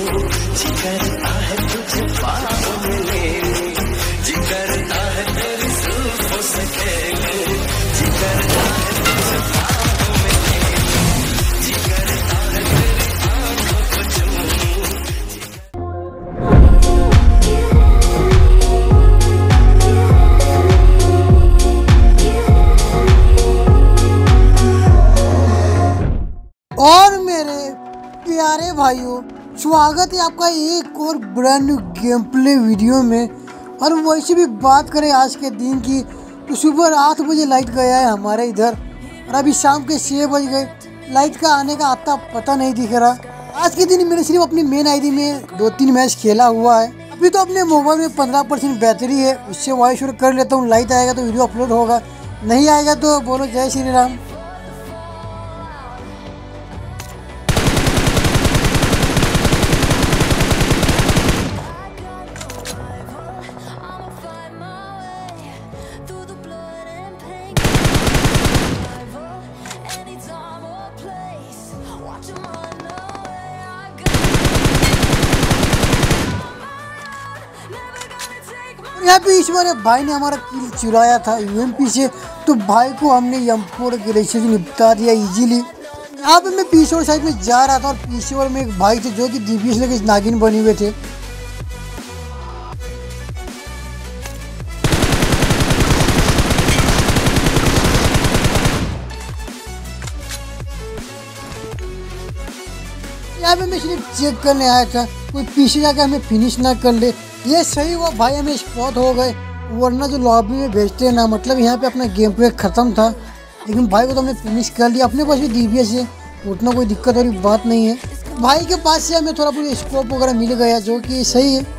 जी करता है तुझे पाँव में ले लूं, जी करता है तेरी जुल्फों से खेलूं, जी करता है तुझे पाँव में ले लूं, जी करता है तेरी आँखों को चूमूं। और मेरे प्यारे भाइयों, स्वागत है आपका एक और brand new game play video में। और वैसे भी बात करें आज के दिन की, तो सुबह 8 बजे लाइट गया है हमारे इधर और अभी शाम के 6 बज गए। लाइट का आने का आता पता नहीं दिख रहा। आज के दिन मैंने सिर्फ अपनी मेन आईडी में 2-3 मैच खेला हुआ है। अभी तो अपने मोबाइल में 15% बैटरी है, उससे वॉइस ओवर कर लेता हूँ। लाइट आएगा तो वीडियो अपलोड होगा, नहीं आएगा तो बोलो जय श्री राम। यहाँ पे ईश्वर भाई ने हमारा किल चुराया था यूएमपी से, तो भाई को हमने M4 ग्लेशियर से निपटा दिया इजीली। यहाँ पे मैं पीछे साइड में जा रहा था और पीछे में एक भाई थे जो कि DPS लेके नागिन बने हुए थे। यहाँ पे मैं सिर्फ चेक करने आया था कोई पीछे जाकर हमें फिनिश ना कर ले। ये सही हुआ भाई, हमें स्पॉट हो गए, वरना जो लॉबी में भेजते हैं ना, मतलब यहाँ पे अपना गेम प्ले खत्म था। लेकिन भाई को तो हमने फिनिश कर लिया। अपने पास भी DPS है, उतना कोई दिक्कत वाली बात नहीं है। भाई के पास से हमें थोड़ा बहुत स्कोप वगैरह मिल गया, जो कि सही है।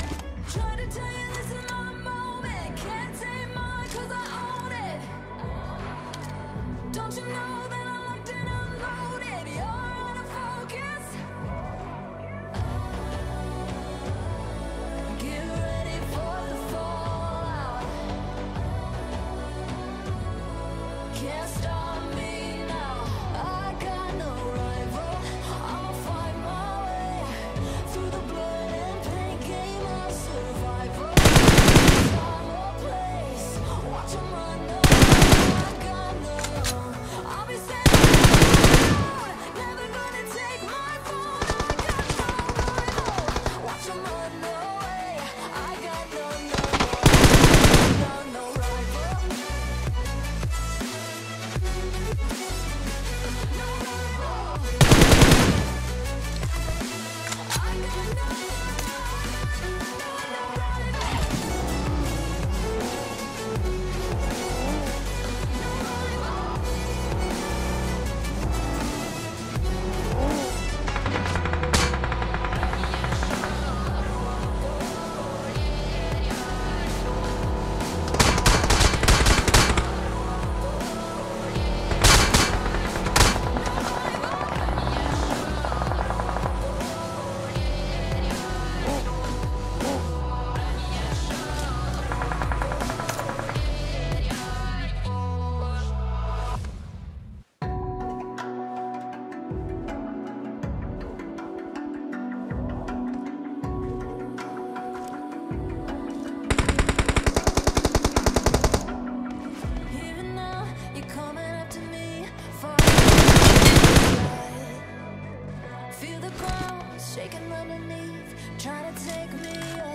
Shaking underneath, trying to take me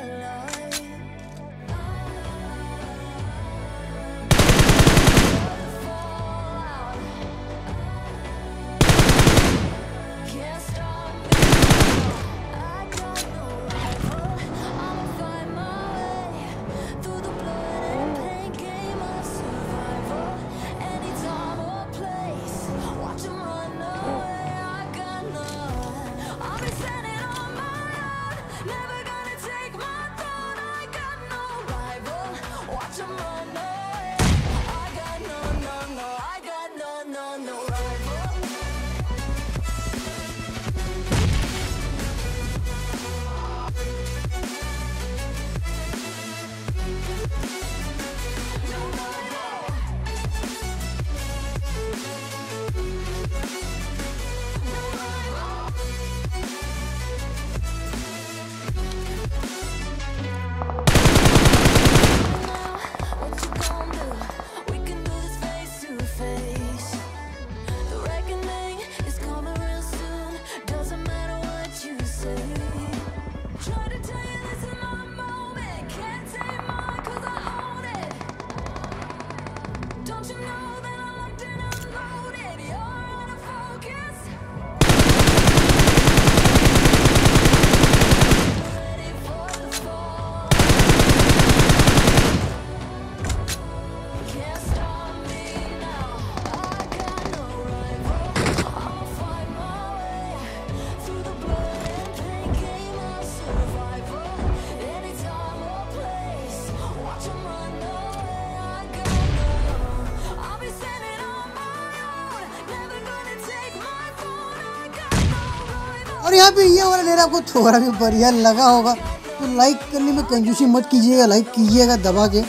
alive. Can't stop me. I got no rival. I'ma find my way through the blood and pain game of survival. Any time or place, watch 'em run away. I got none. I'll be standing on my own, never gonna take my throne. यहाँ पे ये वाला लेर आपको थोड़ा भी बढ़िया लगा होगा तो लाइक करने में कंजूसी मत कीजिएगा, लाइक कीजिएगा दबा के।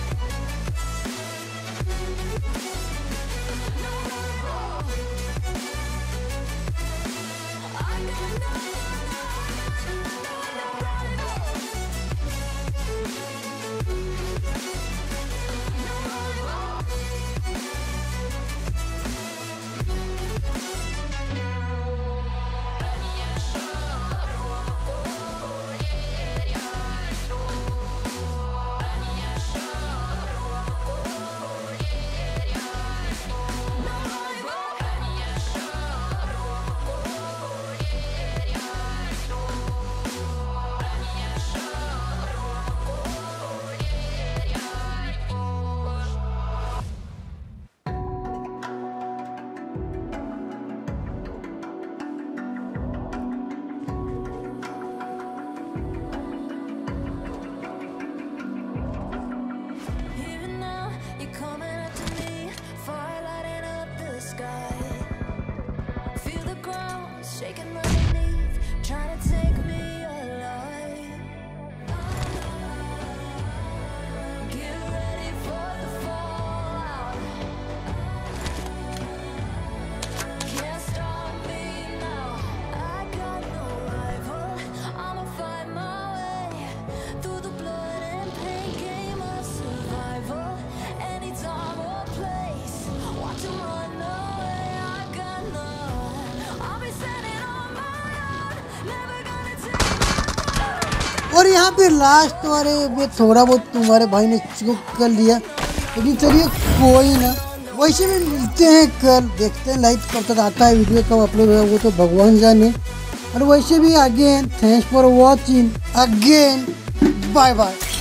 Even now, you're coming up to me, fire lighting up the sky. Feel the ground shaking underneath, trying to take me alive. Get ready for the fallout. Can't stop me now. I got no rival. I'ma find my way through the blood and pain game of survival. Any time or place, watch 'em run away. I got none. I'll be standing on my own, never gonna take. और यहाँ पे last वाले में थोड़ा बहुत तुम्हारे भाई ने चुप कर लिया, लेकिन चलिए कोई ना। वैसे भी मिलते हैं कल, देखते हैं लाइट कब तक आता है, वीडियो कब अपलोड होगा वो तो भगवान जाने। और वैसे भी again thanks for watching, again bye bye.